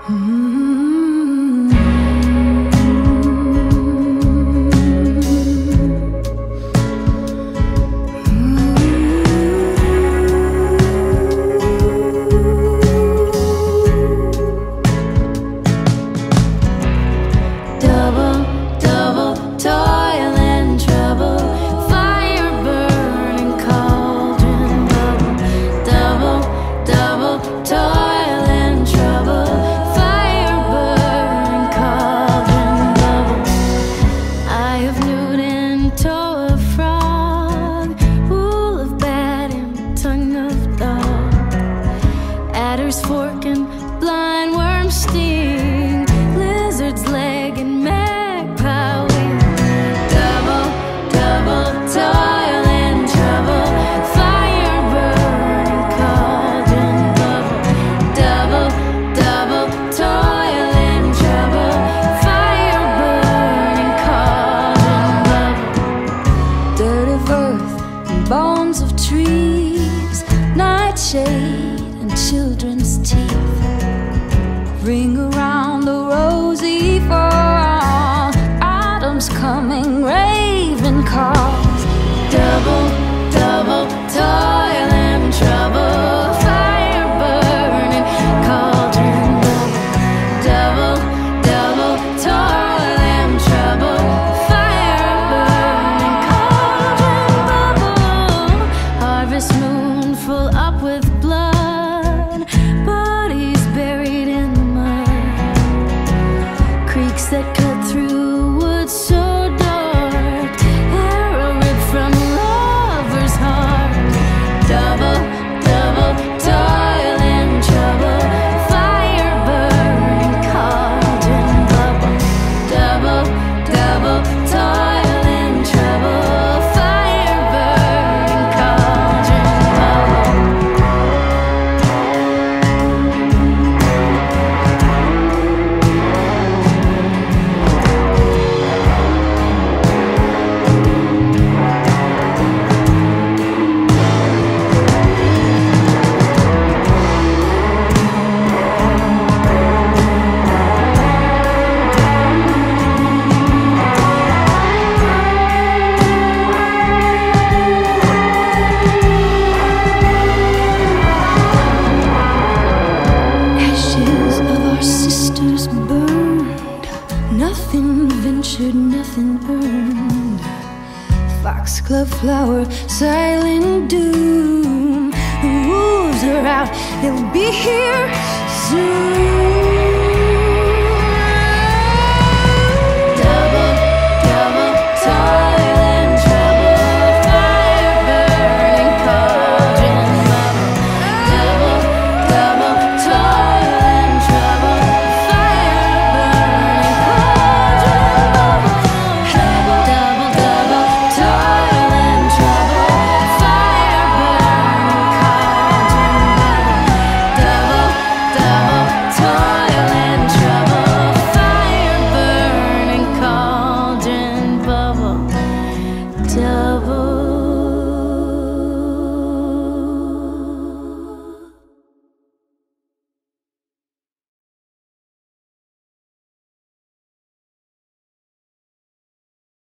Fork and blindworm sting, lizard's leg and magpie wing. Double, double toil and trouble, fire burning cauldron bubble. Double, double toil and trouble, fire burning cauldron bubble. Dirt of earth and bones of trees, nightshade and children's teeth ring around the rosy fall. Autumn's coming, raven calls. Double, double toil and trouble, fire burning cauldron bubble. Double, double toil and trouble, fire burning cauldron bubble. Harvest moon full up with blood, bodies buried in the mud, creeks that cut through wood so dark, arrow ripped from a lover's heart. Double, double toil and trouble, fire burning cauldron bubble. Double, double toil and trouble, fire burning cauldron bubble. Ashes of our sisters burned, nothing ventured, nothing earned. Foxglove flower, silent doom. The wolves are out, they'll be here soon. Double, double toil and trouble, fire burning cauldron bubble. Double, double toil and trouble, fire burning cauldron bubble. Double, double, double toil and trouble, fire burning cauldron bubble. Double, double toil and trouble, fire burning cauldron bubble. Double